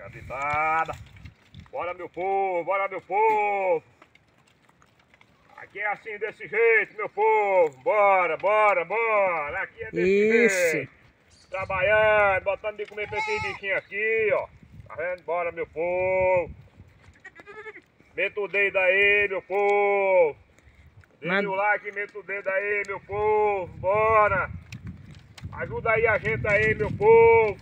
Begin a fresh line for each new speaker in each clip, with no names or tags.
Cacetada. Bora, meu povo, bora, meu povo. Aqui é assim, desse jeito, meu povo. Bora, bora, bora. Aqui é desse jeito. Trabalhando, botando de comer pra esses bichinhos aqui, ó. Tá vendo? Bora, meu povo. Meta o dedo aí, meu povo. Deixa o like, meta o dedo aí, meu povo. Bora. Ajuda aí a gente aí, meu povo.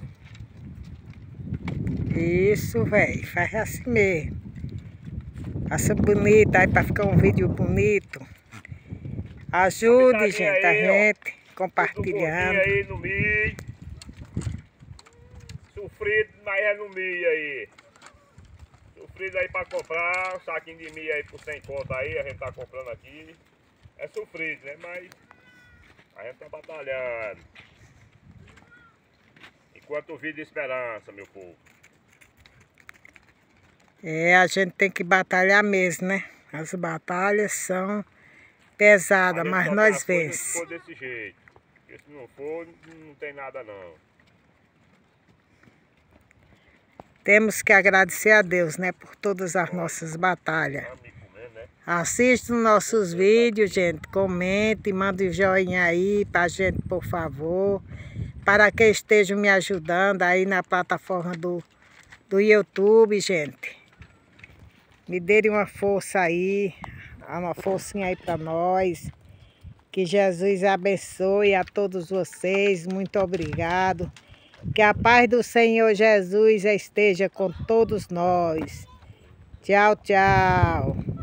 Isso, velho. Faz assim mesmo. Faça bonito aí pra ficar um vídeo bonito. Ajude, gente, a gente. Compartilhando.
Aí no milho. Sofrido, mas é no milho aí. Sofrido aí pra comprar. Um saquinho de milho aí por 100 conto aí. A gente tá comprando aqui. É sofrido, né? Mas a gente tá batalhando. Enquanto vida e esperança, meu povo.
É, a gente tem que batalhar mesmo, né? As batalhas são pesadas, mas nós vencemos.
Se for desse jeito. Porque se não for, não tem nada não.
Temos que agradecer a Deus, né? Por todas as nossas batalhas. Assista os nossos vídeos, gente. Comente, mande um joinha aí pra gente, por favor. Para que estejam me ajudando aí na plataforma do YouTube, gente. Me dêem uma força aí, uma forcinha aí para nós. Que Jesus abençoe a todos vocês. Muito obrigado. Que a paz do Senhor Jesus esteja com todos nós. Tchau, tchau.